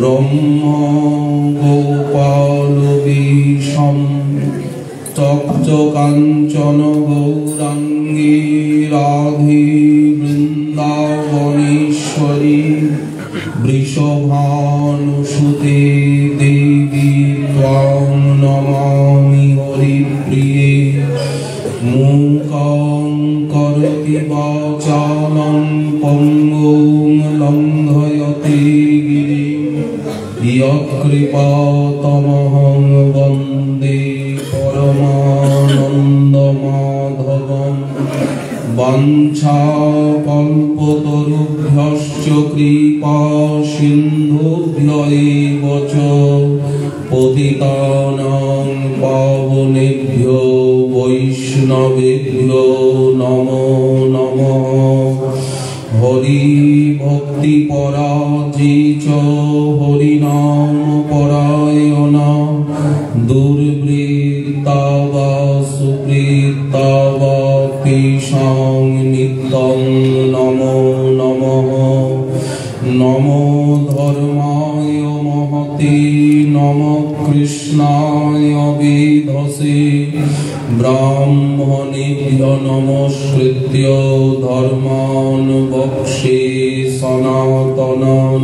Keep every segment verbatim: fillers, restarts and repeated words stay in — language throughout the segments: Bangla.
ব্রহ্ম গোপাল বিষম তপ্ত কাঞ্চন গৌরাঙ্গী রাধে বৃন্দাবনেশ্বরী বৃষভানুসুতে দেবী ত্বাং নমামি হরিপ্রিয়ে মূকং করোতি বাচালং পঙ্গুং লঙ্ঘয়তে গিরিং ইয়ৎকৃপাতমহং বন্দে পরমানন্দমাধবম বাঞ্ছাকল্পতরুভ্যশ্চ কৃপা সিন্ধুভ্য এব চ পতিতানাং পাবনেভ্যো বৈষ্ণবেভ্যো নমো নমঃ। হরি ভক্তি পরাজে চ হরিনাম পরায়ণা দুর্বৃত্তা বা সুবৃত্তা বা তেষাং নিত্যং নমো নমঃ। নমো ধর্মায় মহতে নমঃ কৃষ্ণায় বেধসে ব্রাহ্মণেভ্যো নমস্কৃত্য ধর্মাन् বক্ষ্যে সনাতনং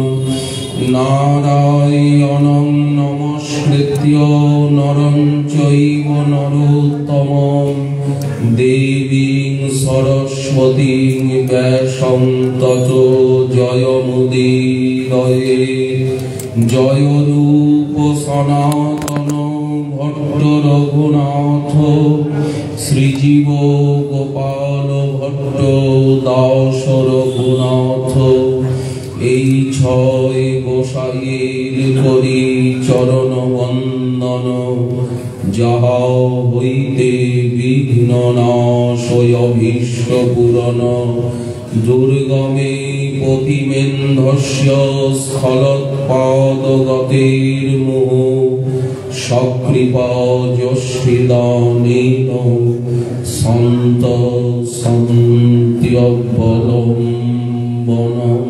নারায়ণং নমস্কৃত্য নরং চৈব নরোত্তমং দেবীং সরস্বতীং ব্যাসং ততো জয়মুদীরয়ে। জয় রূপ সনাতন ভট্ট রঘুনাথ শ্রীজীব গোপাল ভট্ট দাস রঘুনাথ। এই ছয় গোসাইয়ের করি চরণ বন্দন যাহা হইতে বিঘ্ন নাশয় অভীষ্ট পূরণ। দুর্গমে পতিমেন্ধস্য স্খলৎপাদগতের মুহ সকৃপা যষ্টিদানেন সন্ত সন্ত্যবলম্বনম।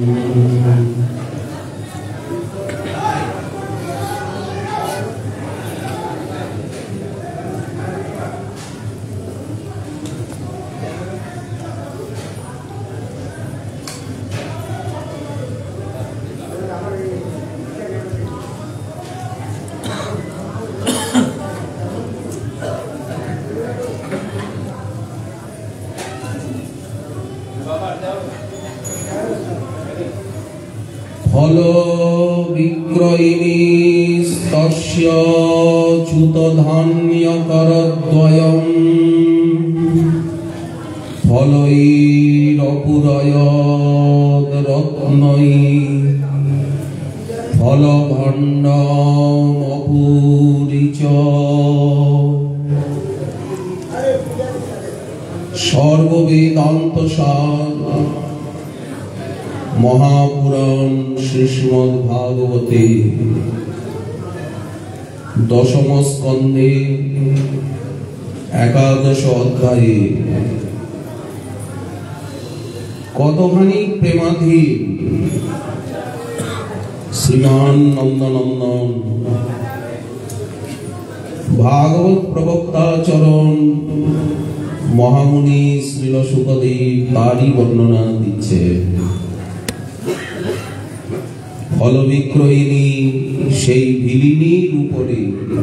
ফল বিক্রয়িণী তস্য চ্যুতধান্যকরদ্বয়ং ফলৈরপুরয়দ রত্নৈ ফলভাণ্ডমপুরী চ। সর্ববেদান্তসার মহাপুরাণ শ্রীমদ্ভাগবতে দশম স্কন্ধে একাদশ অধ্যায়ে কতখানি প্রেমাধীন শ্রীমান নন্দনন্দন ভাগবত প্রবক্তাচরণ মহামুনি শ্রীল শুকদেব তারই বর্ণনা দিচ্ছে। ফল বিক্রয়িণী সেই ভিলিনীর উপরে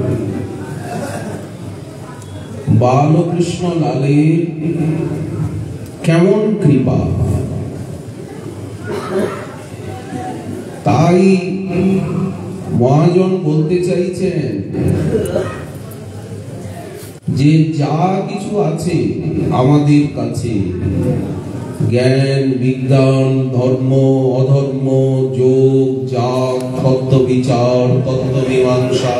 বালকৃষ্ণ লালের কেমন কৃপা, তাই মহাজন বলতে চাইছেন যে যা কিছু আছে আমাদের কাছে জ্ঞান বিজ্ঞান ধর্ম অধর্ম যোগ জাগ তত্ত্ব বিচার তত্ত্ব মীমাংসা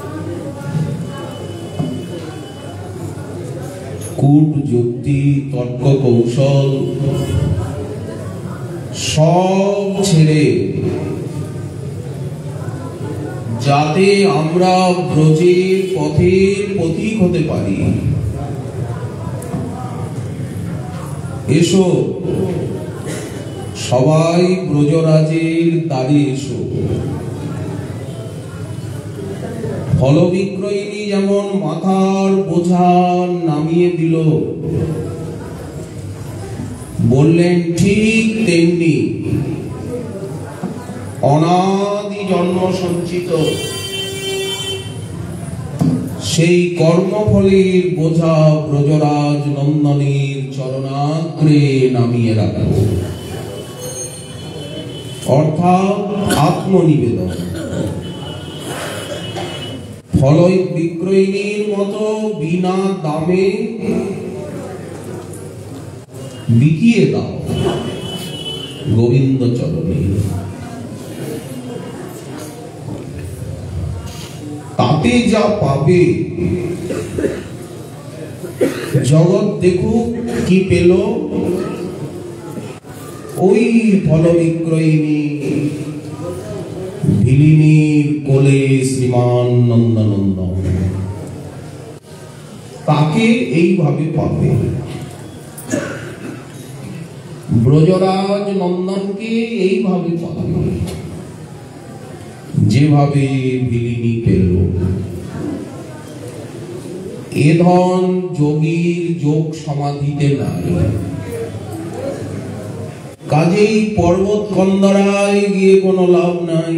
কূট যুক্তি তর্ক কৌশল সব ছেড়ে যাতে আমরা ব্রজের পথের পথিক হতে পারি, এসো সবাই ব্রজরাজের দ্বারে এসো। ফল বিক্রয়িনী যেমন মাথার বোঝা নামিয়ে দিল, বললেন ঠিক তেমনি অনাদি জন্ম সঞ্চিত সেই কর্মফলের বোঝা ব্রজরাজ নন্দনের চরণাগ্রে নামিয়ে রাখো, অর্থাৎ আত্মনিবেদন। ফল বিক্রয়িনীর মতো বিনা দামে বিকিয়ে দাও গোবিন্দ চরণে, তাতে যা পাবে জগৎ দেখুক কি পেল। ওই ফল বিক্রয়িনী ভিলিনীর কোলে শ্রীমান নন্দনন্দন, তাকে এইভাবে পাবে। ব্রজরাজ নন্দনকে এইভাবে পাবে যেভাবে ভিলিনী পেল। এ ধন যোগীর যোগ সমাধিতে নাই, কাজেই পর্বত কন্দরায় গিয়ে কোনো লাভ নাই।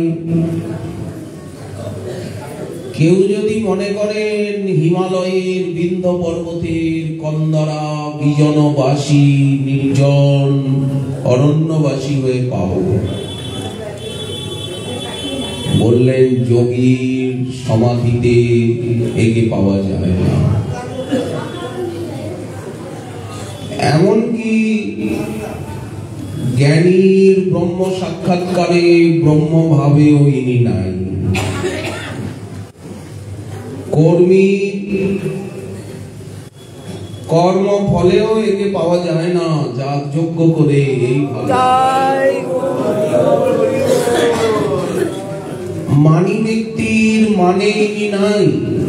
কেউ যদি মনে করেন হিমালয়ের বিন্ধ্য পর্বতের কন্দরা বিজনবাসী নির্জন অরণ্যবাসী হয়ে পাব, বললেন যোগীর সমাধিতে একে পাওয়া যায় না। এমনকি জ্ঞানীর ব্রহ্ম সাক্ষাৎকারে ব্রহ্মভাবেও ইনি নাই। কর্মী কর্ম ফলেও একে পাওয়া যায় না, যাগ যজ্ঞ করে এইভাবে। মানি ব্যক্তির মানে ইনি নাই,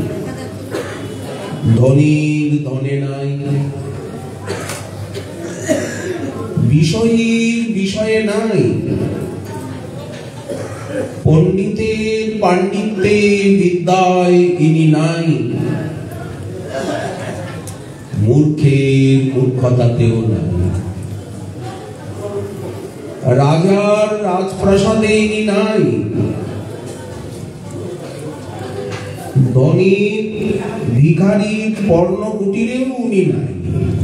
ধনীর ধনে নাই, বিষয়ীর বিষয়ে নাই, পণ্ডিতের পাণ্ডিত্যে বিদ্যায় ইনি নাই, মূর্খের মূর্খতাতেও নাই, রাজার রাজপ্রাসাদে ইনি নাই, ধনীর ভিখারির পর্ণকুটিরেও উনি নাই,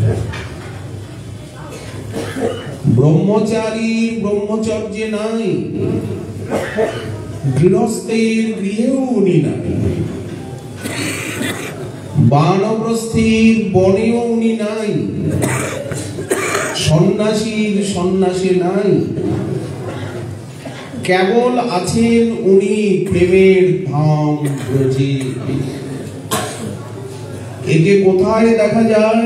ব্রহ্মচারীর ব্রহ্মচর্যে নাই, গৃহস্থের গৃহেও উনি নাই, বানপ্রস্থির বনেও উনি নাই, সন্ন্যাসীর সন্ন্যাসে নাই। কেবল আছেন উনি প্রেমের ধাম ব্রজে। একে কোথায় দেখা যায়?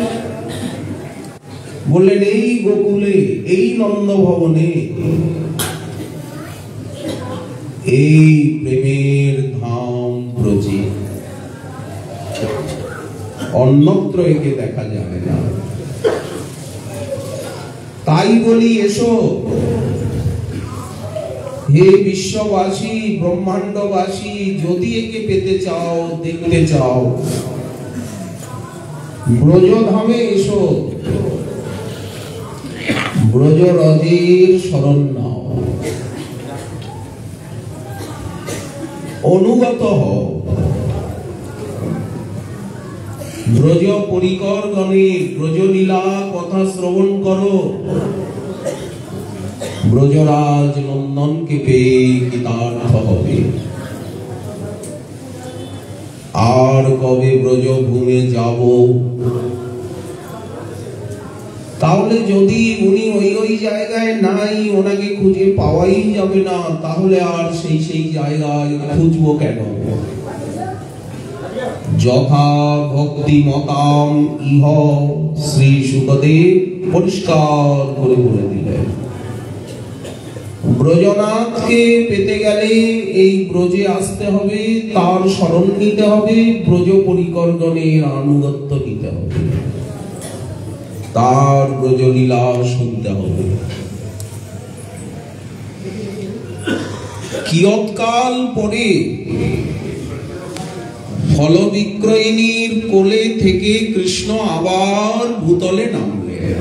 বললেন এই গোকুলে, এই নন্দ ভবনে, এই প্রেমের ধাম ব্রজে, অন্যত্র একে দেখা যাবে না। তাই বলি এসো হে বিশ্ববাসী, ব্রহ্মাণ্ডবাসী, যদি একে পেতে চাও, দেখতে চাও, ব্রজধামে এসো, ব্রজরাজের শরণ নাও, অনুগত হও। ব্রজ পরিকর গণের ব্রজলীলা কথা শ্রবণ করো। ব্রজরাজ নন্দনকে পেয়ে কৃতার্থ হবে। আর কবে ব্রজভূমে যাব? তাহলে যদি উনি ওই ওই জায়গায় নাই, ওনাকে খুঁজে পাওয়াই যাবে না, তাহলে আর সেই সেই জায়গায় খুঁজবো কেন? যথা ভক্তি মতাম ইহ শ্রী সুখদেব পরিষ্কার করে বলে দিলেন। ব্রজনাথকে পেতে গেলে এই ব্রজে আসতে হবে, তার শরণ নিতে হবে, ব্রজ পরিকর্গণের আনুগত্য নিতে হবে, তার ব্রজলীলা শুনতে হবে। কিয়ৎকাল পরে ফল বিক্রয়িনীর কোলে থেকে কৃষ্ণ আবার ভূতলে নামলেন।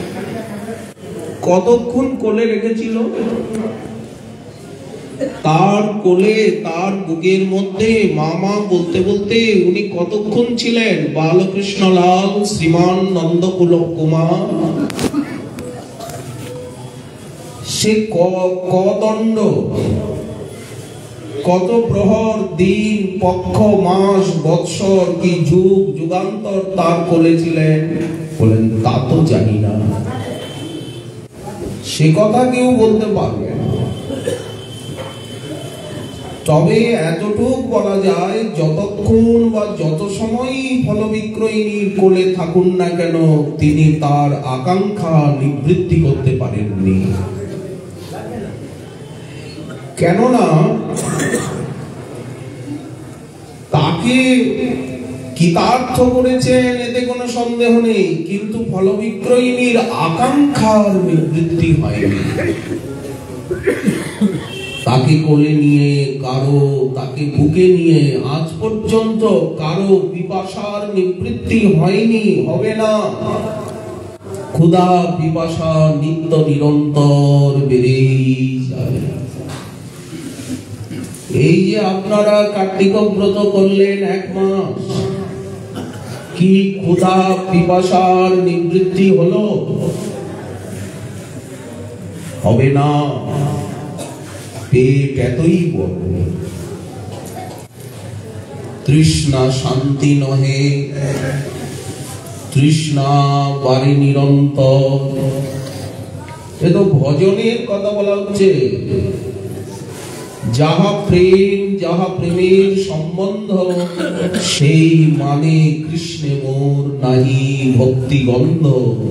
কতক্ষণ কোলে রেখেছিল? তার কোলে, তার বুকের মধ্যে মামা বলতে বলতে উনি কতক্ষণ ছিলেন? বালকৃষ্ণলাল শ্রীমান নন্দকুল কুমার। সে কদণ্ড, কত প্রহর, দিন, পক্ষ, মাস, বৎসর কি যুগ যুগান্তর তার কোলে ছিলেন? বলেন তা তো জানি না, সে কথা কেউ বলতে পারবে না। তবে এতটুক বলা যায়, যতক্ষণ বা যত সময় ফল বিক্রয়িনীর কোলে থাকুন না কেন, তিনি তার আকাঙ্ক্ষা নিবৃত্তি করতে পারেননি। কেননা তাকে কৃতার্থ করেছেন, এতে কোনো সন্দেহ নেই, কিন্তু ফল বিক্রয়িনীর আকাঙ্ক্ষার নিবৃত্তি হয়নি। তাকে কোলে নিয়ে কারো, তাকে বুকে নিয়ে আজ পর্যন্ত কারো পিপাসার নিবৃত্তি হয়নি, হবে না। ক্ষুধা পিপাসা নিত্য নিরন্তর বেড়েই যাবে। এই যে আপনারা কার্তিক ব্রত করলেন এক মাস, কি ক্ষুধা পিপাসার নিবৃত্তি হলো? হবে না। পেট এতই বড়, তৃষ্ণা শান্তি নহে, তৃষ্ণা বাড়ি নিরন্তর। এ তো ভজনের কথা বলা হচ্ছে। যাহা প্রেম, যাহা প্রেমের সম্বন্ধ, সেই মানে কৃষ্ণে মোর নাহি ভক্তি গন্ধ।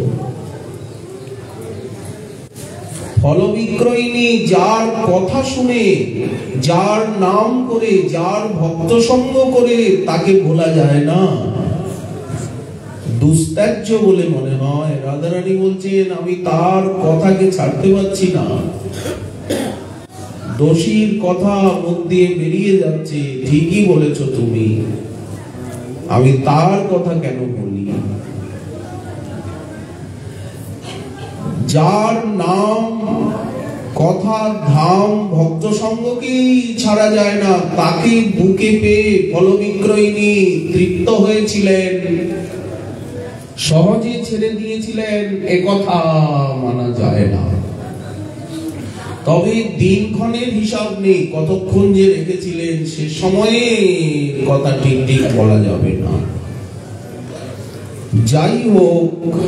ফল বিক্রয়িনী যার কথা শুনে, যার নাম করে, যার ভক্ত সঙ্গ করে, তাকে ভোলা যায় না। দুস্ত্যাজ্য বলে মনে হয়। রাধারানী বলছেন, আমি তার কথাকে ছাড়তে পারছি না। দোষীর কথা মুখ দিয়ে বেরিয়ে যাচ্ছে, ঠিকই বলেছ তুমি, আমি তার কথা কেন বলি? যার নাম, কথা, ধাম, ভক্ত সঙ্গকেই ছাড়া যায় না, তাকে বুকে পেয়ে ফল বিক্রয়িনী তৃপ্ত হয়েছিলেন, সহজে ছেড়ে দিয়েছিলেন, এ কথা মানা যায় না। তবে দিনক্ষণের হিসাব নেই, কতক্ষণ যে রেখেছিলেন সে সময়ে কথা ঠিক ঠিক বলা যাবে না। যাই হোক,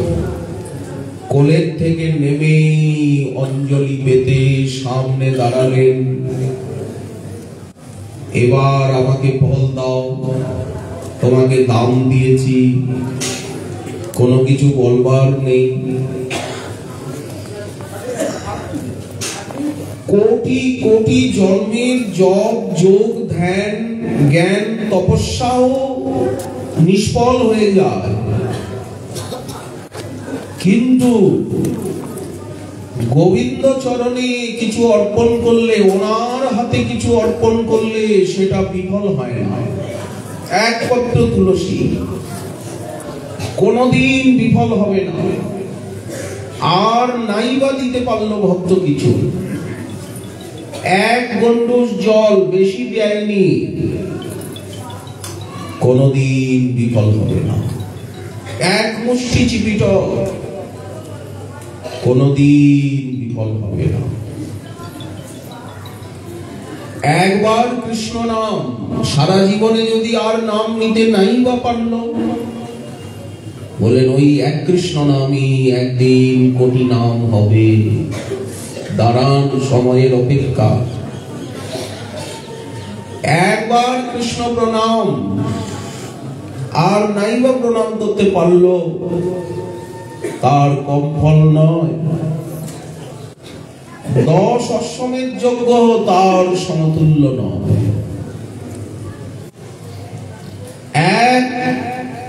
কোলের থেকে নেমে অঞ্জলি পেতে সামনে দাঁড়ালেন। এবার আমাকে ফল দাও, তোমাকে দাম দিয়েছি, কোনো কিছু বলবার নেই। কোটি কোটি জন্মের জপ, যোগ, ধ্যান, জ্ঞান, তপস্যাও নিষ্ফল হয়ে যায়, কিন্তু গোবিন্দ চরণে কিছু অর্পণ করলে, ওনার হাতে কিছু অর্পণ করলে সেটা বিফল হয় না। এক পত্র তুলসী কোনদিন বিফল হবে না। আর নাইবা দিতে পারলো ভক্ত কিছু, এক গন্ডুস জল বেশি দেয়নি, কোনদিন বিফল হবে না। এক মুষ্টি চিপিট কোনদিন বিফল হবে না। একবার কৃষ্ণ নাম, সারা জীবনে যদি আর নাম নিতে নাই বা পারল, বলেন ওই এক কৃষ্ণ নামই একদিন কোটি নাম হবে। দাঁড়ান সময়ের অপেক্ষা। একবার কৃষ্ণ প্রণাম, আর নাইবা প্রণাম করতে পারল, তার কম ফল নয়। দশ অশ্বমেধ যজ্ঞ তার সমতুল্য নয়। এক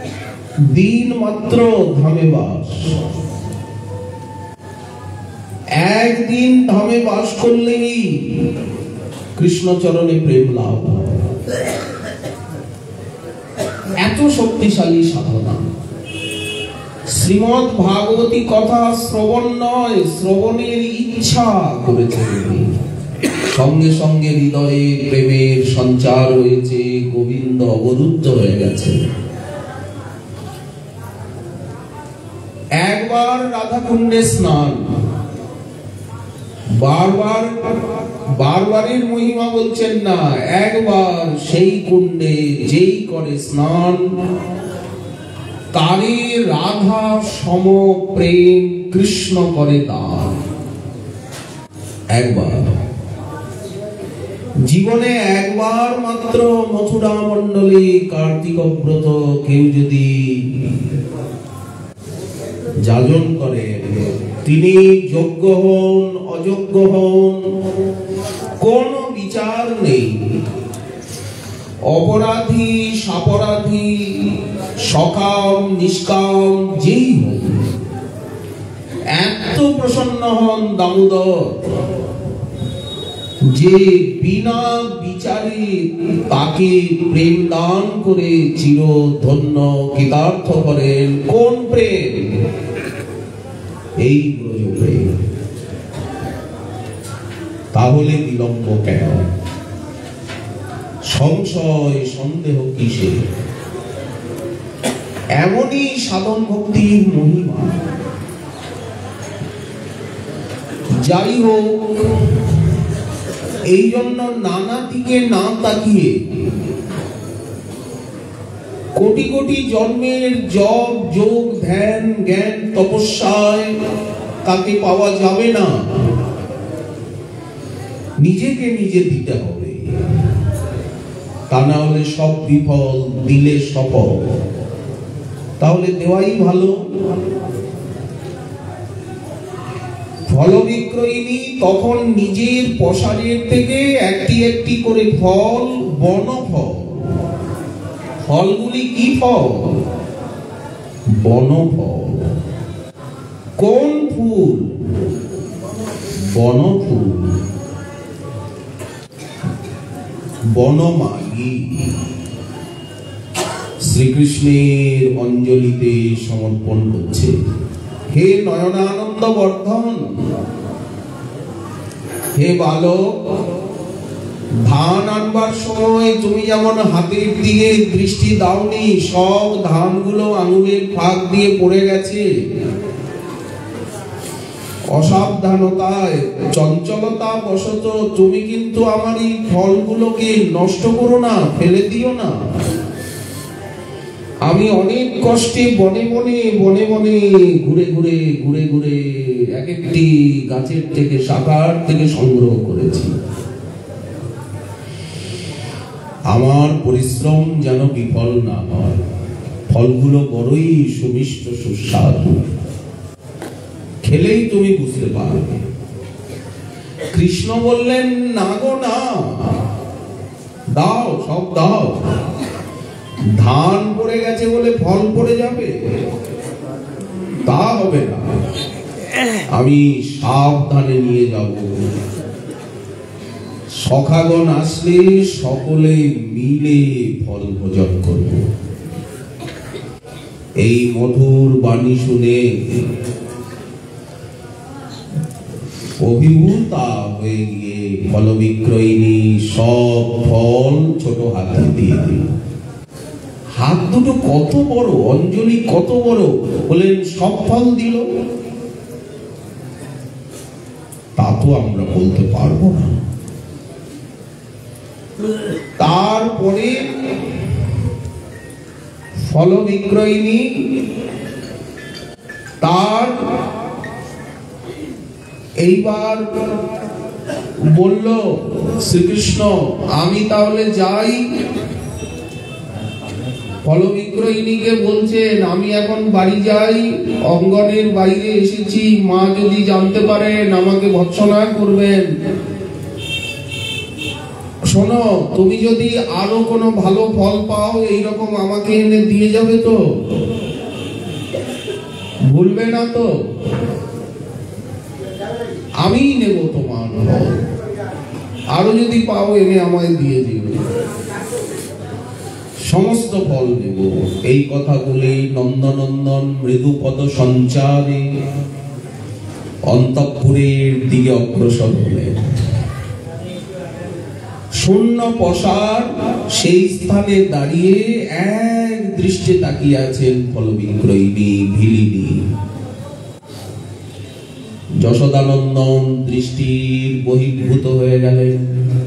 দিন মাত্র ধামে বাস, একদিন ধামে বাস করলেই কৃষ্ণচরণে প্রেম লাভ, এত শক্তিশালী সাধনা। শ্রীমদ্ ভাগবতী কথা শ্রবণ নয়, শ্রবণের ইচ্ছা করেছে, সঙ্গে সঙ্গে হৃদয়ে প্রেমের সঞ্চার হয়েছে, গোবিন্দ অবরুদ্ধ হয়ে গেছে। একবার রাধাকুণ্ডে স্নান, বারবার বারবারের মহিমা বলছেন না, একবার সেই কুণ্ডে যেই করে স্নান, তারে রাধা সম প্রেম কৃষ্ণ করে দান। একবার জীবনে একবার মাত্র মথুরা মণ্ডলী কার্তিক ব্রত কেউ যদি যাজন করে, তিনি যোগ্য হন অযোগ্য হন কোন বিচার নেই, অপরাধী সাপরাধী সকাম নিষ্কাম যেই হোক, এত প্রসন্ন হন দামোদর যে বিনা বিচারে তাকে প্রেম দান করে চির ধন্য কৃতার্থ করেন। কোন প্রেম? এই ব্রজ প্রেম। তাহলে বিলম্ব কেন? সংশয় সন্দেহ কিসে? এমনই সাধন ভক্তির মহিমা। যাই হোক, এই জন্য নানা দিকে না তাকিয়ে কোটি কোটি জন্মের জপ যোগ ধ্যান জ্ঞান তপস্যায় তাকে পাওয়া যাবে না। নিজেকে নিজে দিতে হবে, তা না হলে সব বিফল, দিলে সফল। তাহলে দেওয়াই ভালো। ফল বিক্রয়িনী তখন নিজের পসারের থেকে একটি একটি করে ফল, বনফল। ফলগুলি কি ফল? বনফল। কোন ফুল? বনফুল। বনমালী শ্রীকৃষ্ণের অঞ্জলিতে সমর্পণ করছে। হে নয়নানন্দ বর্ধন, হে বালক, ধান আনবার সময় তুমি যেমন হাতের দিকে দৃষ্টি দাওনি, সব ধানগুলো আঙুলের ফাঁক দিয়ে পড়ে গেছে। অসাবধানতায় চঞ্চলতা বশত তুমি কিন্তু আমার এই ফলগুলোকে নষ্ট করো না, ফেলে দিও না। আমি অনেক কষ্টে বনে বনে বনে বনে ঘুরে ঘুরে ঘুরে ঘুরে এক একটি গাছের থেকে শাখার থেকে সংগ্রহ করেছি। আমার পরিশ্রম যেন বিফল না হয়। ফলগুলো বড়ই সুমিষ্ট সুস্বাদু, খেলেই তুমি বুঝতে পারবে। কৃষ্ণ বললেন, না গো না, দাও, সব দাও। ধান পড়ে গেছে বলে ফল পড়ে যাবে? তা হবে না, আমি সাবধানে নিয়ে যাব। সখাগণ আসলে সকলে মিলে ফল ভোজন করব। এই মধুর বাণী শুনে অভিভূতা হয়ে গিয়ে ফল বিক্রয়িনী সব ফল ছোট হাতে দিয়ে দিল। হাত দুটো কত বড়, অঞ্জলি কত বড়, বলেন সব ফল দিল। তা তো আমরা বলতে পারবো না। তারপরে ফল বিক্রয়িনী তার এইবার বলল, শ্রীকৃষ্ণ আমি তাহলে যাই। ফল বিক্রয়িনীকে বলছেন, আমি এখন বাড়ি যাই, অঙ্গনের বাইরে এসেছি, মা যদি জানতে পারেন আমাকে ভৎসনা করবেন। শোনো, তুমি যদি আরো কোনো ভালো ফল পাও এইরকম আমাকে এনে দিয়ে যাবে তো? ভুলবে না তো? আমি নেব তোমার ফল, আরো যদি পাও এনে আমায় দিয়ে দিও, সমস্ত ফল দেব। এই কথা বলে নন্দনন্দন মৃদু পদ সঞ্চারে অন্তঃপুরের দিকে অগ্রসর হলেন। শূন্য পসার সেই স্থানে দাঁড়িয়ে এক দৃষ্টে তাকিয়ে আছেন ফল বিক্রয়িনী ভিলিনী। যশোদানন্দন দৃষ্টির বহির্ভূত হয়ে গেলেন।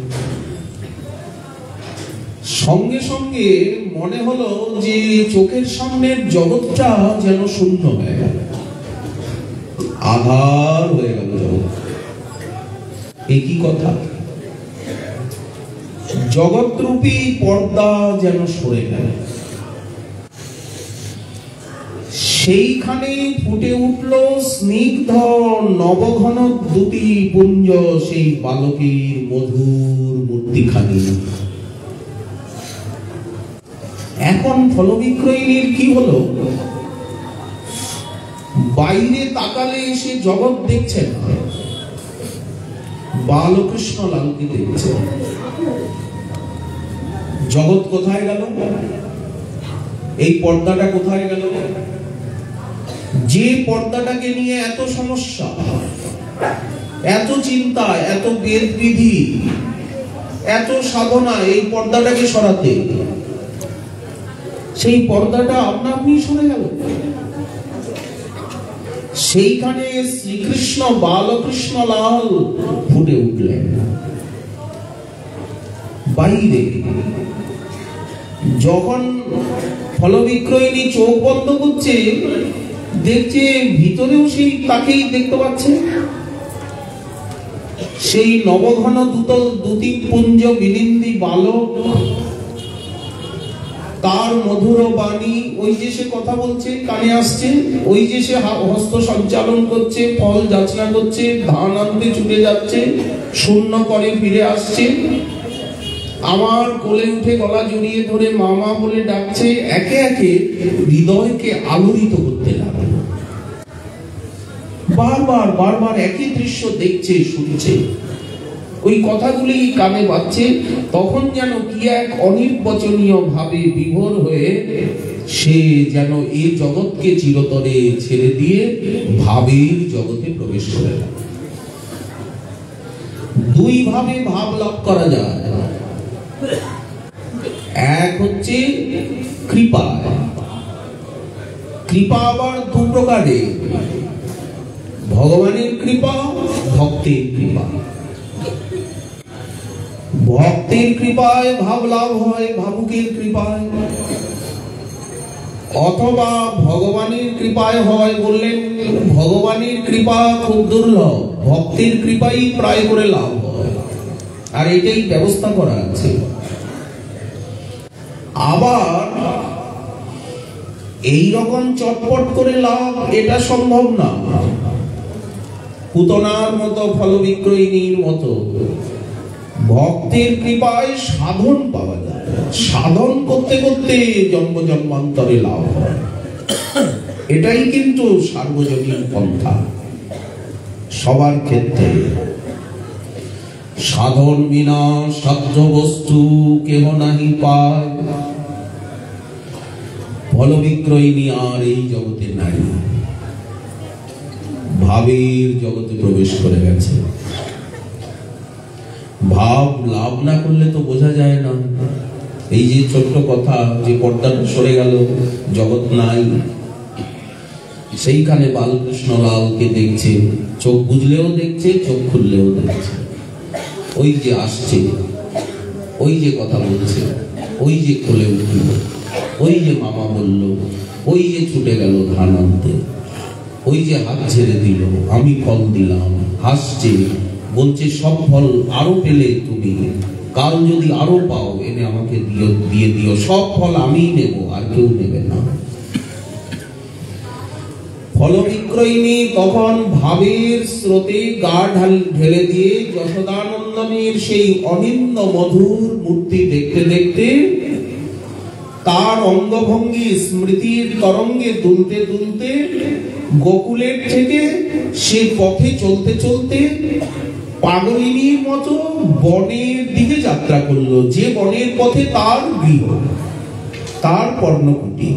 সঙ্গে সঙ্গে মনে হলো যে চোখের সামনের জগৎটা যেন শূন্য হয়ে গেল, আধার হয়ে গেল জগৎ। একই কথা, জগৎরূপী পর্দা যেন সরে গেল। সেইখানে ফুটে উঠল স্নিগ্ধ নবঘন দুটি পুঞ্জ, সেই বালকের মধুর মূর্তিখানি। এখন ফলবিক্রয়ীর কি হলো? বাইরে তাকালে সে জগৎ দেখছে না, বালকৃষ্ণ লালকে দেখছে। জগৎ কোথায় গেল? এই পর্দাটা কোথায় গেল? যে পর্দাটাকে নিয়ে এত সমস্যা, এত চিন্তা, এত বেদ বিধি, এত সাধনা এই পর্দাটাকে সরাতে, সেই পর্দাটা আপনা আপনি সরে গেল। সেইখানে শ্রীকৃষ্ণ বালকৃষ্ণ লাল ফুটে উঠলেন। বাইরে যখন ফলবিক্রয়িনী চোখ বন্ধ করছে, দেখছে ভিতরেও সেই তাকেই দেখতে পাচ্ছে। সেই নবঘন দুত দুটি পুঞ্জ বিনিন্দি বালক, তার মধুর বাণী, ওই যে সে কথা বলছে কানে আসছে, ওই যে সে হস্ত সঞ্চালন করছে, ফল যাচনা করছে, ধান আনতে ছুটে যাচ্ছে, শূন্য করে ফিরে আসছে, আমার কোলে উঠে গলা জড়িয়ে ধরে মামা বলে ডাকছে, একে একে হৃদয়কে আলোড়িত করতে লাগলো। বারবার বারবার একই দৃশ্য দেখছে, শুনছে, ওই কথাগুলি কানে বাজছে। তখন যেন কি এক অনির্বচনীয় ভাবে বিভোর হয়ে সে যেন এই জগৎকে চিরতরে ছেড়ে দিয়ে ভাবের জগতে প্রবেশ করে। দুই ভাবে ভাব লাভ করা যায়। এক হচ্ছে কৃপা। কৃপা আবার দু প্রকারের, ভগবানের কৃপা, ভক্তের কৃপা। ভক্তের কৃপায় ভাব লাভ হয়, ভাবুকের কৃপায়, অথবা ভগবানের কৃপায় হয়। বললেন ভগবানের কৃপা খুব দুর্লভ, ভক্তের কৃপাই প্রায় করে লাভ হয়, আর এটাই ব্যবস্থা করা আছে। আবার এই রকম চটপট করে লাভ এটা সম্ভব না। পুতনার মতো, ফলবিক্রয়িনীর মতো ভক্তের কৃপায় সাধন পাওয়া যায়, সাধন করতে করতে জন্ম জন্মান্তরে লাভ হয়। এটাই কিন্তু সার্বজনীন পন্থা সবার ক্ষেত্রে। সাধন বিনা সাধ্য বস্তু কেহ নাহি পায়। ফলবিক্রয়িনী আর এই জগতে নাই, ভাবের জগতে প্রবেশ করে গেছে। ভাব লাভ না করলে তো বোঝা যায় না। এই যে ছোট্ট কথা, যে পর্দাটা সরে গেল, জগৎ নাই, সেইখানে বালকৃষ্ণ লালকে দেখছে, চোখ বুঝলেও দেখছে, চোখ খুললেও দেখছে। ওই যে আসছে, ওই যে কথা বলছে, ওই যে কোলে উঠল, ওই যে মামা বলল, ওই যে ছুটে গেল ধান আনতে, ওই যে হাত ছেড়ে দিল, আমি ফল দিলাম, হাসছে, বলছে সব ফল আরো পেলে তুমি, কাল যদি আরো পাও এনে আমাকে দিও, দিয়ে দিও, সব ফল আমিই নেব, আর কেউ নেবে না। ফলবিক্রয়িনী তখন ভাবের স্রোতে গা ঢাল ঢেলে দিয়ে যশোদানন্দনের সেই অনিন্দ মধুর মূর্তি দেখতে দেখতে তার অঙ্গভঙ্গি স্মৃতির তরঙ্গে দুলতে দুলতে গোকুলের থেকে সে পথে চলতে চলতে পাগলিনীর মতো বনের দিকে যাত্রা করলো, যে বনের পথে তার গৃহ, তার পর্ণকুটি।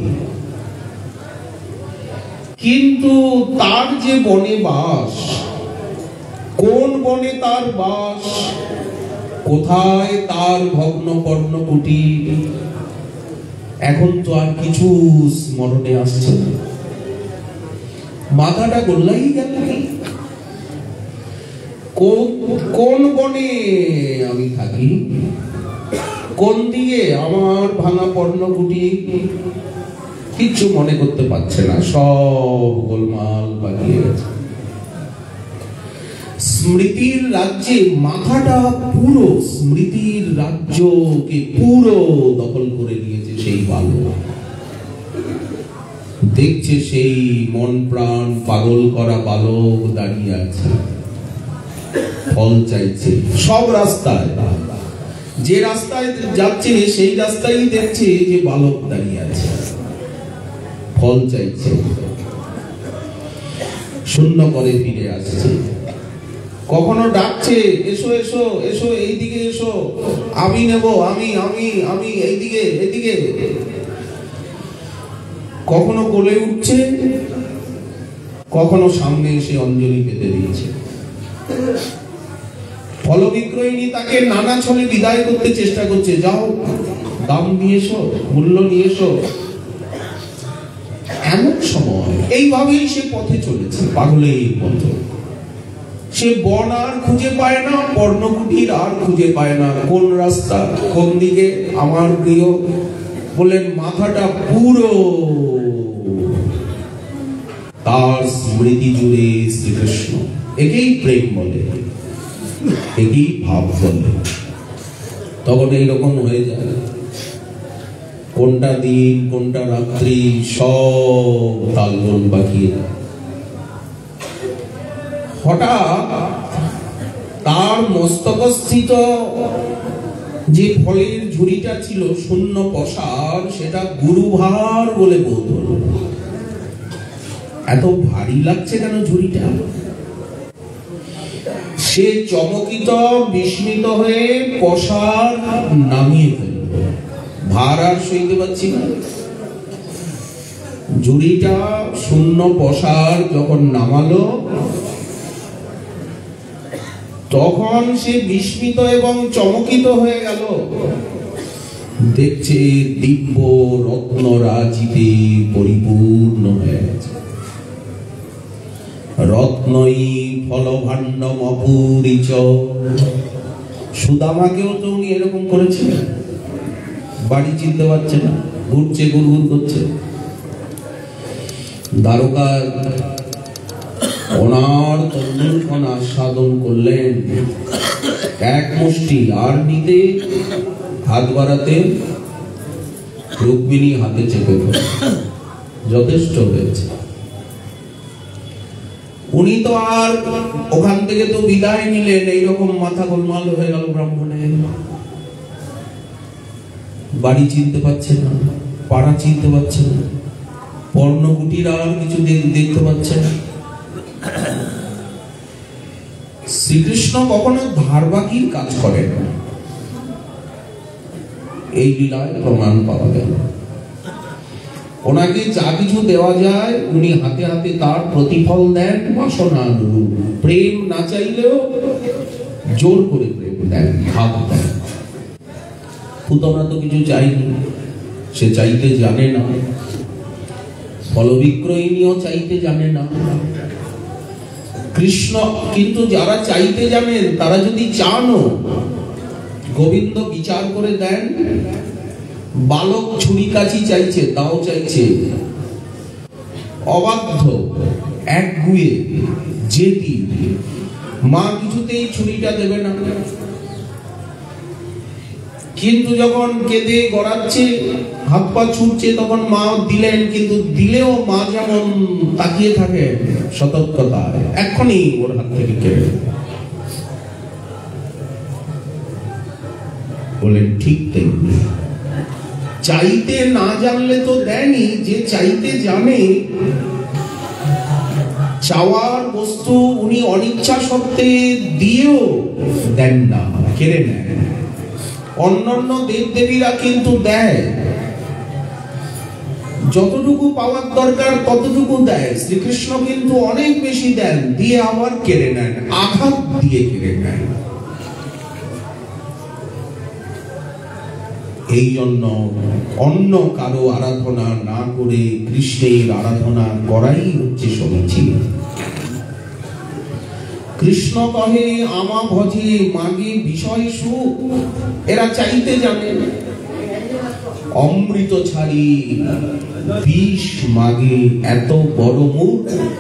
কিন্তু তার যে বনে বাস, কোন বনে তার বাস, কোথায় তার ভগ্ন পর্ণকুটি, এখন তো আর কিছু স্মরণে আসছে না। মাথাটা গোল্লাই গেল, কোন বনে আমি থাকি, কোন দিকে আমার ভাঙা পর্ণকুটি, কিচ্ছু মনে করতে পারছে না, সব গোলমাল বাগিয়ে গেছে। স্মৃতির রাজ্যে মাথাটা পুরো স্মৃতির রাজ্যকে পুরো দখল করে নিয়েছে সেই বালক। দেখছে সেই মন প্রাণ পাগল করা বালক দাঁড়িয়ে আছে, ফল চাইছে সব রাস্তায়, যে রাস্তায় যাচ্ছে সেই রাস্তায় দেখছে যে বালক দাঁড়িয়ে আছে, ফল চাইছে, শূন্য করে ফিরে আসছে। কখনো ডাকছে, এসো এসো এসো, এইদিকে এসো, আমি নেব, আমি আমি আমি এইদিকে এইদিকে। কখনো কোলে উঠছে, কখনো সামনে এসে অঞ্জলি পেতে দিয়েছে। ফল বিক্রয়িনী তাকে নানা ছলে বিদায় করতে চেষ্টা করছে, যাও দাম নিয়ে এসো, মূল্য নিয়ে এসো। এমন সময় এইভাবেই সে পথে চলেছে, পাগলের মতো। সে বন আর খুঁজে পায় না, পর্ণকুটির আর খুঁজে পায় না, কোন রাস্তা, কোন দিকে আমার প্রিয়। বলেন মাথাটা পুরো তার স্মৃতি জুড়ে শ্রীকৃষ্ণ। একেই প্রেম বলে, একেই ভাব বলে। তখন এইরকম হয়ে যায়, কোনটা দিন কোনটা রাত্রি সব তালগোল বাকিয়ে যায়। হঠাৎ তার মস্তকস্থিত যে ফলের ঝুড়িটা ছিল শূন্য পসার, সেটা গুরুভার বলে বোধ হলো। এত ভারী লাগছে কেন ঝুড়িটা? সে চমকিত বিস্মিত হয়ে পসার নামিয়ে ফেলল, ভার আর সইতে পারছি না। ঝুড়িটা শূন্য পসার যখন নামালো, তখন সে বিস্মিত এবং চমকিত হয়ে গেল। দেখছে দিব্য রত্ন রাজিতে পরিপূর্ণ হয়ে গেছে। রত্নই ফলভাণ্ডম অপূরিচ। সুদামাকেও তো উনি এরকম করেছিলেন, বাড়ি চিনতে পারছে না, ঘুরছে, গুড়গুড় করছে। দ্বারকা ওনার তন্দ্রক্ষণ আস্বাদন করলেন, এক মুষ্টি, আর নিতে হাত বাড়াতে রুক্মিণী হাতে চেপে ধরে, যথেষ্ট হয়েছে। উনি তো আর ওখান থেকে তো বিদায় নিলেন, এইরকম মাথা গোলমাল হয়ে গেল ব্রাহ্মণের। বাড়ি চিনতে পারছে না, পাড়া চিনতে পারছে না, পর্ণকুটির আর কিছু দেখতে পাচ্ছে না। শ্রীকৃষ্ণ কখনো ধারবাকির কাজ করেন না, এই লীলায় প্রমাণ পাওয়া গেল। ওনাকে যা কিছু দেওয়া যায় উনি হাতে হাতে তার প্রতিফল দেন বাসনানুরূপ। প্রেম না চাইলেও জোর করে প্রেম দেন, ভাব দেন। পুতনা তো কিছু চাইনি, সে চাইতে জানে না, ফলবিক্রয়িনীও চাইতে জানে না। কৃষ্ণ কিন্তু যারা চাইতে জানেন তারা যদি চানও, গোবিন্দ বিচার করে দেন। বালক ছুরি কাছি চাইছে, তাও চাইছে, অবাধ্য, একগুয়ে, জেদি, মা কিছুতেই ছুরিটা দেবে না। কিন্তু যখন কেঁদে গড়াচ্ছে, হাত পা ছুটছে, তখন মা দিলেন, কিন্তু দিলেও মা যেমন তাকিয়ে থাকে সতর্কতায়, এক্ষুনি ওর হাত থেকে কেড়ে বলেন। ঠিক তেমনি চাইতে না জানলে তো দেয়নি, যে চাইতে জানে চাওয়ার বস্তু উনি অনিচ্ছা সত্ত্বে দিয়েও দেন না, কেড়ে নেন। অন্যান্য দেবদেবীরা কিন্তু দেয়, যতটুকু পাওয়ার দরকার ততটুকু দেয়। শ্রীকৃষ্ণ কিন্তু অনেক বেশি দেন, দিয়ে আবার কেড়ে নেন, আঘাত দিয়ে কেড়ে নেন। এই জন্য অন্য কারো আরাধনা না করে কৃষ্ণের আরাধনা করাই হচ্ছে সমীচীন। কৃষ্ণ কহে আমা ভজে মাগে বিষয় সুখ, এরা চাইতে জানে, অমৃত ছাড়ি বিষ মাগে এত বড় মুখ।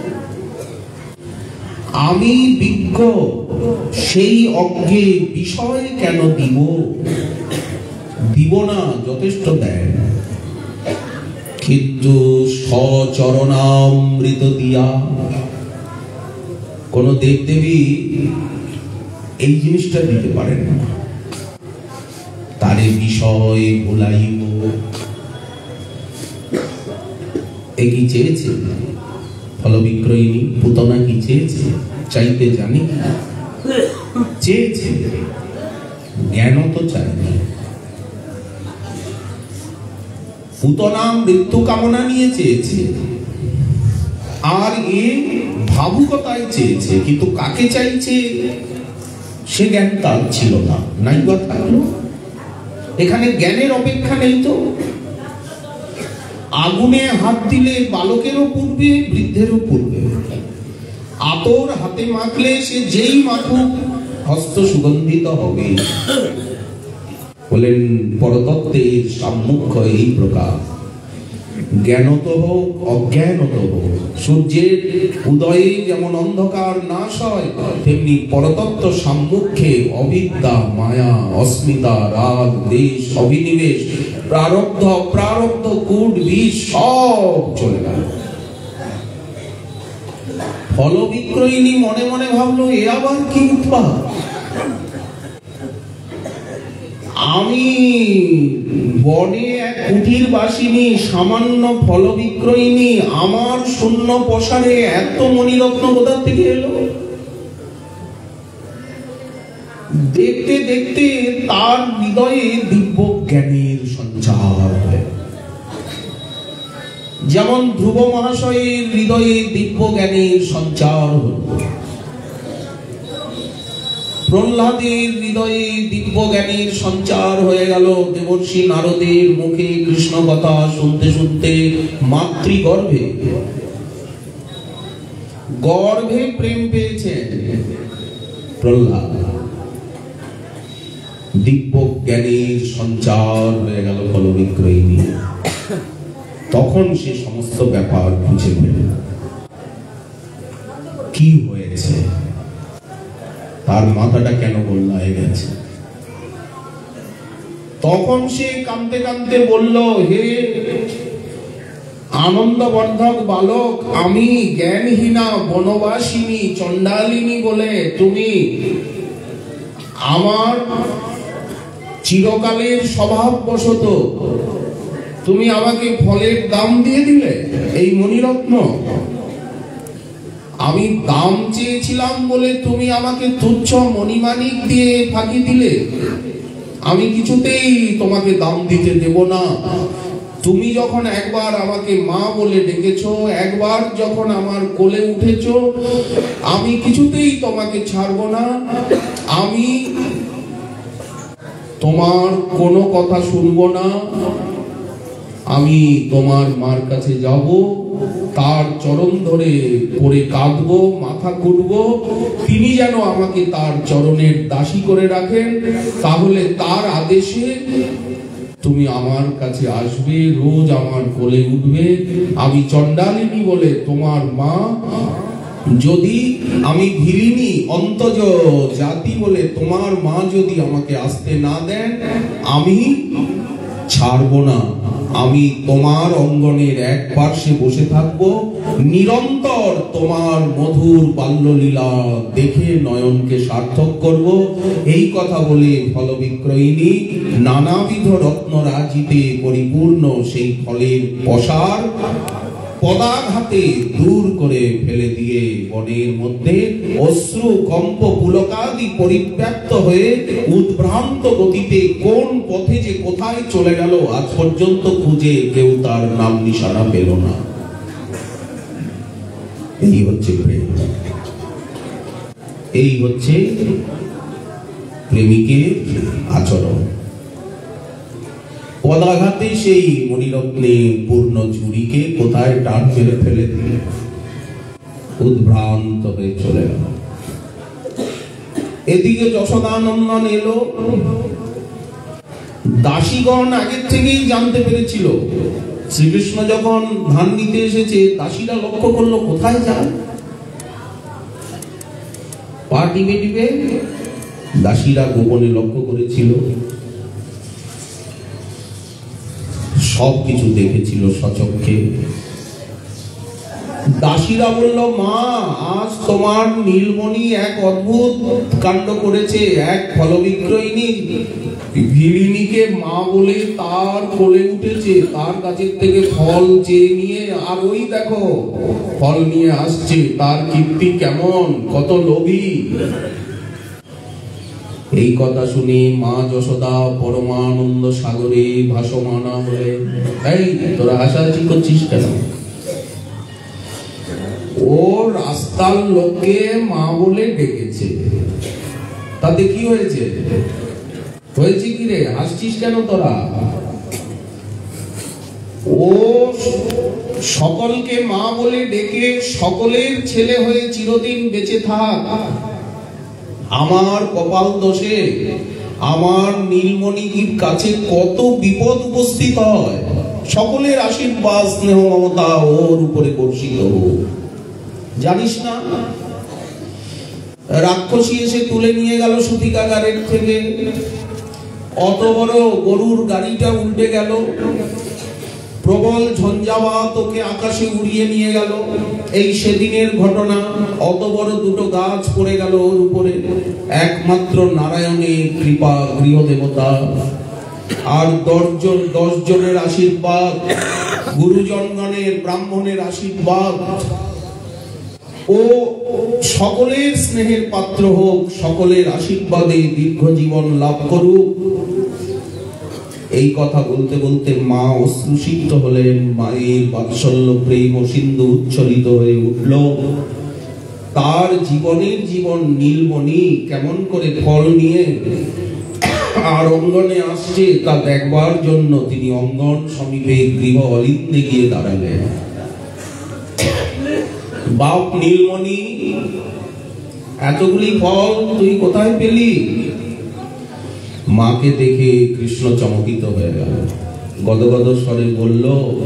আমি বিজ্ঞ সেই অজ্ঞে বিষয় কেন দিব, দিব না, যথেষ্ট দেয়। কিন্তু সচরণামৃত দিয়া, কোন দেবদেবী এই জিনিসটা দিতে পারেন না। তারে বিষয় ভুলাইব, এ কি চেয়েছে? ফল বিক্রয়িনী পুতনা কি চেয়েছে? চাইতে জানি, চেয়েছে, জ্ঞান তো চাইনি। পুতনা মৃত্যু কামনা নিয়ে চেয়েছে, আর এ ভাবুকতায় চেয়েছে, কিন্তু কাকে চাইছে সে জ্ঞান তার ছিল না, নাই বা থাকলো। এখানে জ্ঞানের অপেক্ষা নেই তো। আগুনে হাত দিলে বালকেরও পূর্বে, বৃদ্ধেরও পূর্বে। আতর হাতে মাখলে সে যেই মাখুক হস্ত সুগন্ধিত হবে। বলেন পরতত্ত্বের সম্মুখ এই প্রকার, জ্ঞানত হোক অজ্ঞানত হোক। সূর্যের উদয়ে যেমন অন্ধকার নাশ হয়, তেমনি পরতত্ত্ব সম্মুখে অবিদ্যা, মায়া, অস্মিতা, রাগ, দেশ, অভিনিবেশ, প্রারব্ধ, প্রারব্ধ, কূট, বিষ সব চলে গেল। ফল বিক্রয়িনী মনে মনে ভাবলো, এ আবার কি উৎপাত! আমি বনে এক কুটির বাসিনী, সামান্য ফল বিক্রয়িনী, আমার শূন্য প্রসারে এত মণিরত্ন কোথা থেকে এলো? দেখতে দেখতে তার হৃদয়ে দিব্য জ্ঞানের সঞ্চার হয়। যেমন ধ্রুব মহাশয়ের হৃদয়ে দিব্য জ্ঞানের সঞ্চার হল, প্রহ্লাদের হৃদয়ে দিব্য জ্ঞানের সঞ্চার হয়ে গেল। দেবর্ষি নারদের মুখে কৃষ্ণ কথা শুনতে শুনতে মাতৃগর্ভে গর্ভে প্রেম পেয়েছে প্রহ্লাদ। দিব্য জ্ঞানের সঞ্চার হয়ে গেল ফল বিক্রয়িনী। তখন সে সমস্ত ব্যাপার বুঝে পেল কি হয়েছে, তার মাথাটা কেন গোল্লায় গেছে। তখন সে কাঁদতে কাঁদতে বলল, হে আনন্দবর্ধক বালক, আমি জ্ঞানহীনা বনবাসিনী চণ্ডালিনী বলে তুমি আমার চিরকালের স্বভাববশত তুমি আমাকে ফলের দাম দিয়ে দিলে, এই মণিরত্ন। আমি দাম চেয়েছিলাম বলে তুমি আমাকে তুচ্ছ মণিমাণিক দিয়ে ফাঁকি দিলে। আমি কিছুতেই তোমাকে দাম দিতে দেব না। তুমি যখন একবার আমাকে মা বলে ডেকেছো, একবার যখন আমার কোলে উঠেছো, আমি কিছুতেই তোমাকে ছাড়বো না। আমি তোমার কোনো কথা শুনবো না। আমি তোমার মার কাছে যাব, তার চরণ ধরে পড়ে কাঁদবো, মাথা কুটবো। তিনি যেন আমাকে তার চরণের দাসী করে রাখেন। তাহলে তার আদেশে তুমি আমার কাছে আসবে, রোজ আমার কোলে উঠবে। আমি চণ্ডালিনী বলে তোমার মা। যদি আমি ভিরিনী অন্তজ জাতি বলে তোমার মা যদি আমাকে আসতে না দেন, আমি ছাড়বো না। আমি তোমার অঙ্গনের এক পার্শ্বে বসে থাকবো, নিরন্তর তোমার মধুর বাল্যলীলা দেখে নয়নকে সার্থক করব। এই কথা বলে ফল বিক্রয়িনী নানাবিধ রত্নরাজিতে পরিপূর্ণ সেই ফলের পসার পদাঘাতে দূর করে ফেলে দিয়ে বনের মধ্যে অশ্রু কম্প পুলকাদি পরিব্যাপ্ত হয়ে উদ্ভ্রান্ত গতিতে কোন পথে যে কোথায় চলে গেল আজ পর্যন্ত খুঁজে কেউ তার নাম নিশানা পেল না। এই হচ্ছে প্রেম, এই হচ্ছে প্রেমিকের আচরণ। পদাঘাতে সেই মণিরত্নে পূর্ণ চুরিকে কোথায় টান মেরে ফেলে দিল, উদ্ভ্রান্ত হয়ে চলে গেল। এদিকে যশোদানন্দন এলো। দাসীগণ আগের থেকেই জানতে পেরেছিল শ্রীকৃষ্ণ যখন ধান নিতে এসেছে, দাসীরা লক্ষ্য করলো কোথায় যায়, পা টিপে টিপে দাসীরা গোপনে লক্ষ্য করেছিল, সবকিছু দেখেছিল সচক্ষে। দাসীরা বলল, মা আজ তোমার নীলমণি এক অদ্ভুত কাণ্ড করেছে। এক ফলবিক্রয়িনী ভিলিনীকে মা বলে তার কোলে উঠেছে, তার কাছের থেকে ফল চেয়ে নিয়ে, আর ওই দেখো ফল নিয়ে আসছে, তার কীর্তি কেমন, কত লোভী। এই কথা শুনে মা যশোদা পরমানন্দ সাগরে ভাসমান হলেন। এই তোরা হাসাহাসি করছিস কেন? ও রাস্তার লোককে মা বলে ডেকেছে, তাতে কি হয়েছে? হয়েছে কি রে, হাসছিস কেন তোরা? ও সকলকে মা বলে ডেকে সকলের ছেলে হয়ে চিরদিন বেঁচে থাক। আমার কপাল দোষে আমার নীলমণির কাছে কত বিপদ উপস্থিত হয়, সকলের আশীর্বাদ স্নেহ মমতা ওর উপরে বর্ষিত হোক। জানিস না রাক্ষসী এসে তুলে নিয়ে গেল সূতিকাগারের থেকে, অত বড় গরুর গাড়িটা উল্টে গেল, প্রবল ঝঞ্ঝাবাত ওকে আকাশে উড়িয়ে নিয়ে গেল। এই সেদিনের ঘটনা, অত বড় দুটো গাছ পড়ে গেল ওর উপরে। একমাত্র নারায়ণের কৃপা, গৃহদেবতা আর দশজন দশ জনের আশীর্বাদ, গুরুজনগণের ব্রাহ্মণের আশীর্বাদ, ও সকলের স্নেহের পাত্র হোক, সকলের আশীর্বাদে দীর্ঘ জীবন লাভ করুক। এই কথা বলতে বলতে মা অশ্রুসিক্ত হলেন। মায়ের বাৎসল্য প্রেম ও সিন্ধু উচ্ছ্বলিত হয়ে উঠল। তার জীবনের জীবন নীলমণি কেমন করে ফল নিয়ে আর অঙ্গনে আসছে তা দেখবার জন্য তিনি অঙ্গন সমীপে গৃহ অলিন্দে গিয়ে দাঁড়ালেন। বাপ নীলমণি, এতগুলি ফল তুই কোথায় পেলি? মাকে দেখে কৃষ্ণ চমকিত হয়ে গেল, গদগদ স্বরে বলল,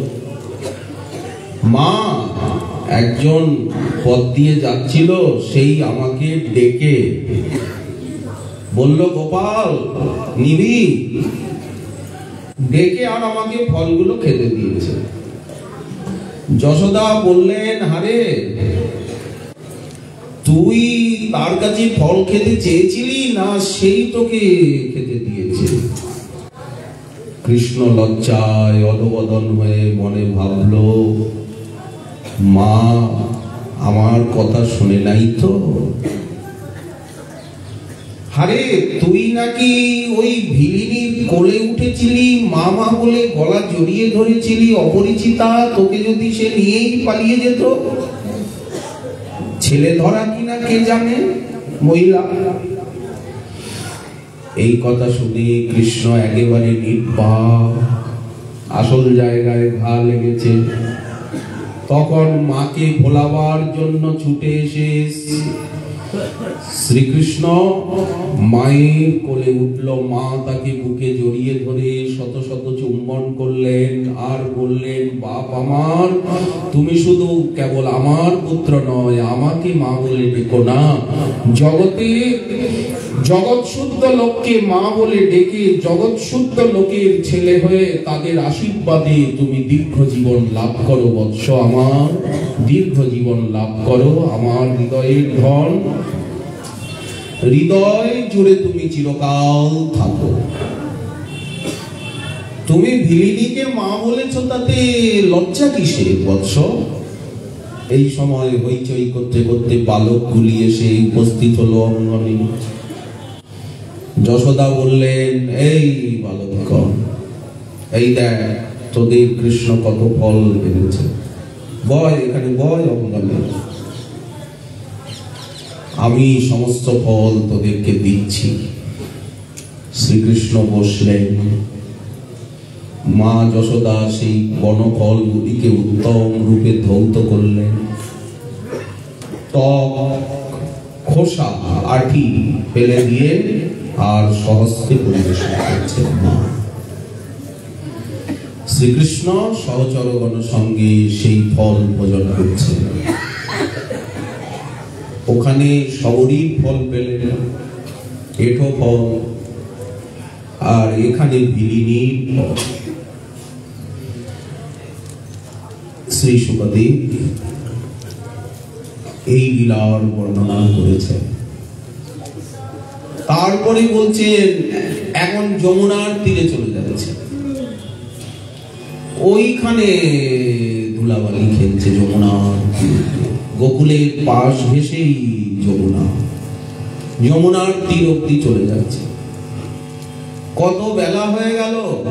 মা একজন পথ দিয়ে যাচ্ছিল, সেই আমাকে ডেকে বলল, গোপাল নিবি, ডেকে আর আমাকে ফলগুলো খেতে দিয়েছে। যশোদা বললেন, আরে তুই তার কাছে ফল খেতে চেয়েছিলি না, সেই তোকে খেতে দিয়েছে। কৃষ্ণ লজ্জায় অধবদন হয়ে মনে ভাবল, মা আমার কথা শুনে নাই তো? আরে তুই নাকি ওই ভিলিনীর কোলে উঠেছিলি, মা মা বলে গলা জড়িয়ে ধরেছিলি, অপরিচিতা, তোকে যদি সে নিয়েই পালিয়ে যেত, ছেলে ধরা কিনা কে জানে, মহিলা। এই কথা শুনে কৃষ্ণ একেবারে নির্বাক, আসল জায়গায় ঘা লেগেছে। তখন মাকে ভোলাবার জন্য ছুটে এসে শ্রীকৃষ্ণ মায়ের কোলে উঠল। মা তাকে বুকে জড়িয়ে ধরে শত শত চুম্বন করলেন আর বললেন, বাপ আমার, তুমি শুধু কেবল আমার পুত্র নয়, আমাকে মা বলে ডেকো না। জগতে জগৎ শুদ্ধ লোককে মা বলে ডেকে জগৎ শুদ্ধ লোকের ছেলে হয়ে তাদের আশীর্বাদে তুমি দীর্ঘ জীবন লাভ করো বৎস আমার, দীর্ঘ জীবন লাভ করো আমার হৃদয়ের ধন, হৃদয় জুড়ে তুমি চিরকাল থাকো। তুমি ভিলিনীকে মা বলেছ, তাতে লজ্জা কিসে বৎস? এই সময় হইচই করতে করতে বালক গুলি এসে উপস্থিত হলো অঙ্গনে। যশোদা বললেন, এই বালকগণ, এই দেখ তোদের কৃষ্ণ কত ফল এনেছে, বয় এখানে বয় অঙ্গনে, আমি সমস্ত ফল তোদেরকে দিচ্ছি। শ্রীকৃষ্ণ বসলেন। মা যশোদা সেই বনফল গুলিকে উত্তম রূপে ধৌত করলেন। ত্বক, খোসা, আঠি ফেলে দিয়ে আর সহস্তে পরিবেশন করছেন মা। শ্রীকৃষ্ণ সহচরগণ সঙ্গে সেই ফল ভোজন করছেন। ওখানে সবরীর ফল পেলেন, এঠো ফল, আর এখানে ভিলিনীর ফল। শ্রী শুকদেব এই লীলার বর্ণনা করেছেন। তারপরে বলছেন এখন যমুনার তীরে চলে যাচ্ছে, ওইখানে ধুলাবালি খেলছে যমুনার গোকুলের পাশ ঘেঁষেই যমুনা, যমুনার তীর অব্দি চলে যাচ্ছে। কত বেলা হয়ে গেল,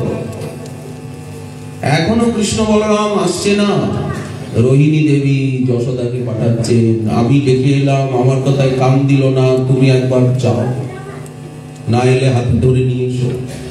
এখনো কৃষ্ণ বলরাম আসছে না। রোহিণী দেবী যশোদাকে পাঠাচ্ছেন, আমি দেখে এলাম, আমার কথায় কান দিল না, তুমি একবার যাও, না এলে হাতে ধরে নিয়ে এসো।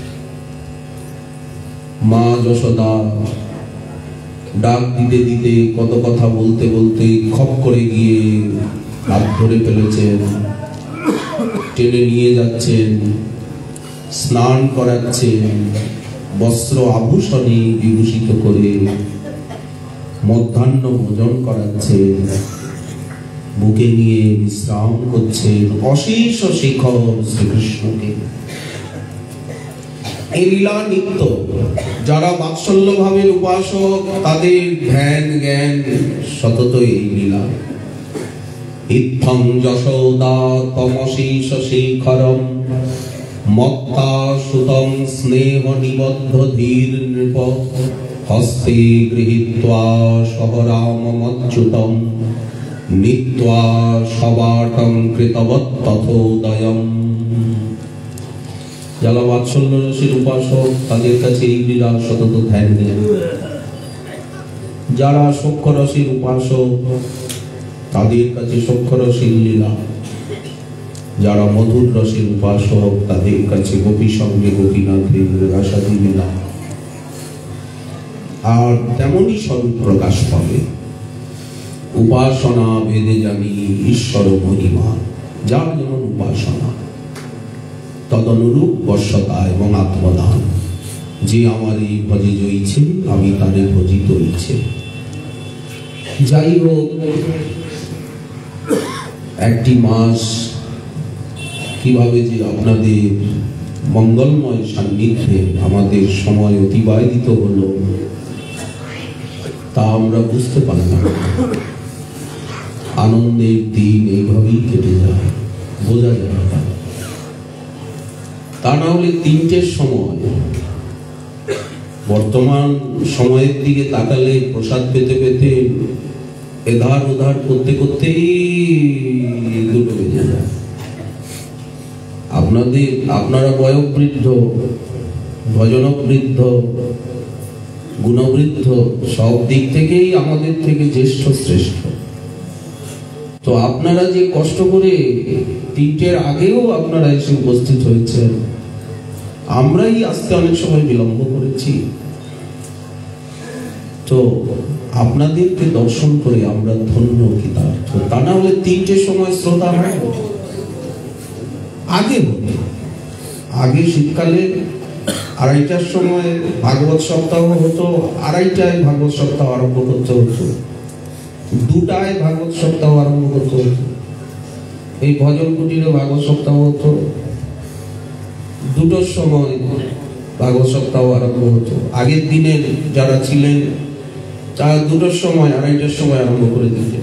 মা যশোদা ডাক দিতে দিতে কত কথা বলতে বলতে খপ করে গিয়ে হাত ধরে ফেলেছেন, টেনে নিয়ে যাচ্ছেন, স্নান করাচ্ছেন, বস্ত্র আভূষণে বিভূষিত করে মধ্যাহ্ন ভোজন করাচ্ছেন, বুকে নিয়ে বিশ্রাম করছেন অশেষ শিখর শ্রীকৃষ্ণকে। এই লীলা নিত্য। যারা বাৎসল্য ভাবের উপাসক, তাদের ধ্যান জ্ঞান সতত এই লীলা। ইত্থং যশোদা তমশেষ শেখরম মত্তা সুতং স্নেহ নিবদ্ধ ধীর নৃপ হস্তে গৃহীত্বা সহ রামমচ্যুতম নীত্বা সবাটং কৃতবৎ তথোদয়ম। যারা বাৎসল্য রসের উপাসক, তাদের কাছে এই লীলা সতত ধ্যান দেন। যারা সখ্য রসের উপাসক, তাদের কাছে সখ্য রসের লীলা। যারা মধুর রসের উপাসক, তাদের কাছে গোপী সঙ্গে গোপীনাথের রাসাদি লীলা। আর তেমনই স্বরূপ প্রকাশ পাবে। উপাসনা ভেদে জানি ঈশ্বর মহিমা, যার যেমন উপাসনা তদনুরূপ বশ্যতা এবং আত্মদান। যে আমার এই ভজে জয়ছে, আমি তারে ভজিত হইছে। যাই হোক, একটি মাস কিভাবে যে আপনাদের মঙ্গলময় সান্নিধ্যে আমাদের সময় অতিবাহিত হলো, তা আমরা বুঝতে পারলাম। আনন্দের দিন এইভাবেই কেটে যায়, বোঝা যায় না। তা না হলে তিনটের সময়, বর্তমান সময়ের দিকে তাকালে প্রসাদ পেতে পেতে এধার ওধার করতে করতেই দুটো বেজে যায়। আপনাদের আপনারা বয়োবৃদ্ধ, ভজনবৃদ্ধ, গুণবৃদ্ধ, সব দিক থেকেই আমাদের থেকে জ্যেষ্ঠ শ্রেষ্ঠ। তো আপনারা যে কষ্ট করে তিনটের আগেও আপনারা এসে উপস্থিত হয়েছেন, আমরাই আসতে অনেক সময় বিলম্ব করেছি। তো আপনাদেরকে দর্শন করে আমরা ধন্য কৃতার্থ। তা না হলে তিনটের সময় শ্রোতা হয় আগে হতো। আগে শীতকালে আড়াইটার সময় ভাগবত সপ্তাহ হতো, আড়াইটায় ভাগবত সপ্তাহ আরম্ভ করতে হতো, দুটায় ভাগবত সপ্তাহ আরম্ভ করতে হতো। এই ভজন কুটিরে ভাগবত সপ্তাহ হতো, দুটোর সময় ভাগবত সপ্তাহ আরম্ভ হতো। আগের দিনের যারা ছিলেন তারা দুটোর সময়, আড়াইটার সময় আরম্ভ করে দিতেন।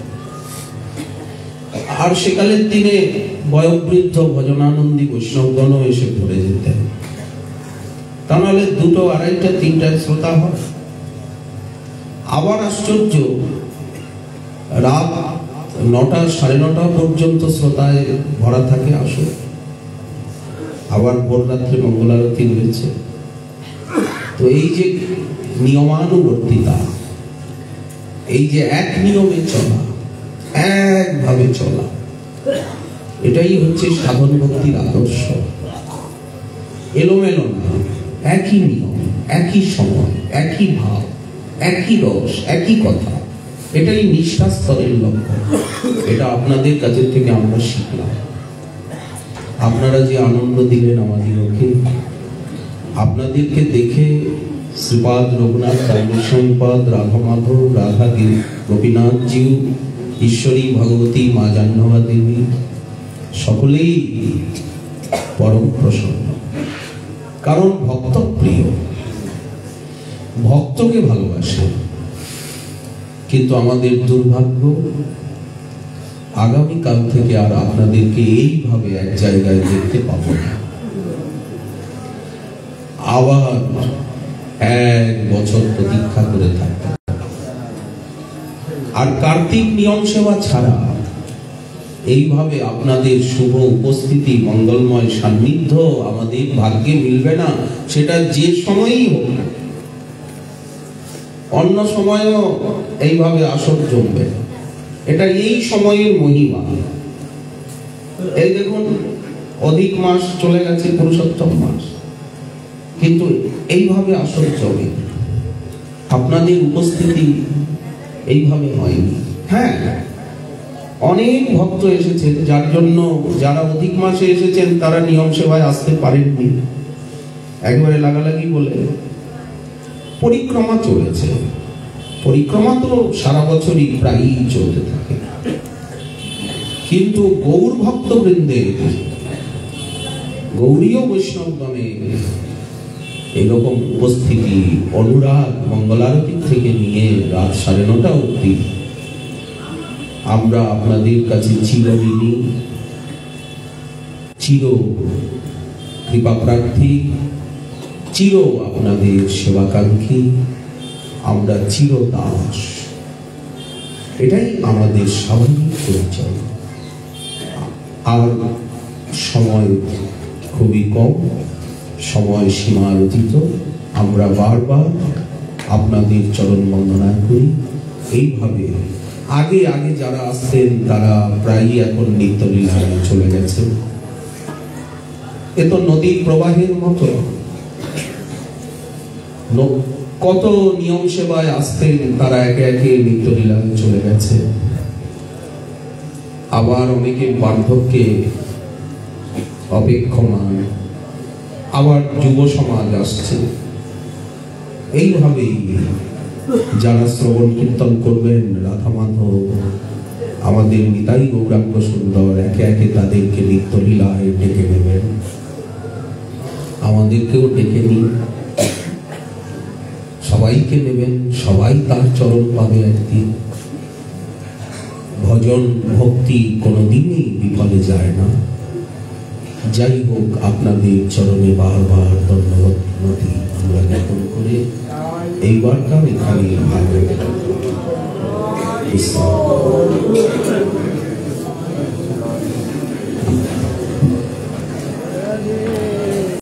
আর সেকালের দিনে বয়োবৃদ্ধ ভজনানন্দী বৈষ্ণবগণ এসে ভরে যেতেন। তা নাহলে দুটো আড়াইটা তিনটায় শ্রোতা হয়। আবার আশ্চর্য, রাত নটা সাড়ে নটা পর্যন্ত শ্রোতায় ভরা থাকে আসর। আবার ভোর রাত্রে মঙ্গলারতি রয়েছে। তো এই যে নিয়মানুবর্তিতা, এই যে এক নিয়মে চলা, একভাবে চলা, এটাই হচ্ছে সাধন ভক্তির আদর্শ। এলোমেলো না, একই নিয়ম, একই সময়, একই ভাব, একই রস, একই কথা, এটাই নিষ্ঠা স্তরের লক্ষ্য। এটা আপনাদের কাছে থেকে আমরা শিখলাম। আপনারা যে আনন্দ দিলেন আমাদেরকে, আপনাদেরকে দেখে শ্রীপাদ রঘুনাথ রামস্বামীপাদ, রাধা মাধব, রাধা গোপীনাথ জিউ, ঈশ্বরী ভগবতী মা জাহ্নবা দেবী সকলেই পরম প্রসন্ন। কারণ ভক্ত প্রিয়, ভক্তকে ভালোবাসে। কিন্তু আমাদের দুর্ভাগ্য, আগামীকাল থেকে আর আপনাদেরকে এইভাবে এক জায়গায় দেখতে পাবো না। আবার এক বছর প্রতীক্ষা করে থাকতে। আর কার্তিক নিয়ম সেবা ছাড়া এইভাবে আপনাদের শুভ উপস্থিতি, মঙ্গলময় সান্নিধ্য আমাদের ভাগ্যে মিলবে না। সেটা যে সময়ই হোক, অন্য সময়ও এইভাবে আসর জমবে। এটা এই সময়ের মহিমা। এই দেখুন, অধিক মাস চলে গেছে, পুরুষোত্তম মাস, কিন্তু এইভাবে আসর জমে। আপনাদের উপস্থিতি এইভাবে হয়নি। হ্যাঁ, অনেক ভক্ত এসেছেন, যার জন্য যারা অধিক মাসে এসেছেন তারা নিয়ম সেবায় আসতে পারেননি, একবারে লাগালাগি বলে পরিক্রমা চলেছে। পরিক্রমা তো সারা বছরই প্রায়ই চলতে থাকে, কিন্তু গৌর ভক্ত বৃন্দের, গৌরীয় বৈষ্ণবগণে এরকম উপস্থিতি, অনুরাগ, মঙ্গলারতি থেকে নিয়ে রাত সাড়ে নটা অবধি আমরা আপনাদের কাছে চিরঋণী, চির কৃপা প্রার্থী, চির আপনাদের সেবাকাঙ্ক্ষী, আমরা চির দাস। এটাই আমাদের স্বাভাবিক পরিচয়। আর সময় খুবই কম, সময় সীমা অতীত। আমরা বারবার আপনাদের চরণ বন্দনা করি। এইভাবে আগে আগে যারা আসতেন তারা প্রায়ই এখন নিত্যলীলায় চলে গেছে। এ তো নদীর প্রবাহের মতো। কত নিয়ম সেবায় আসতেন, তারা একে একে নিত্যলীলায় চলে গেছে। আবার অনেকে বার্ধক্যে অপেক্ষমান, আবার যুব সমাজ আসছে। এইভাবেই যারা শ্রবণ কীর্তন করবেন রাধা মাধব, আমাদের নিতাই গৌরাঙ্গ সুন্দর, একে একে তাদেরকে নিত্যলীলায় ডেকে নেবেন। আমাদেরকেও ডেকে নিন, সবাইকে নেবেন, সবাই তার চরণ পাবে একদিন। ভজন ভক্তি কোনোদিনই বিফলে যায় না। যাই হোক, আপনাদের চরণে বারবার ধন্যবাদ নদী আমরা জ্ঞাপন করে এইবারকার এখানে ভালো।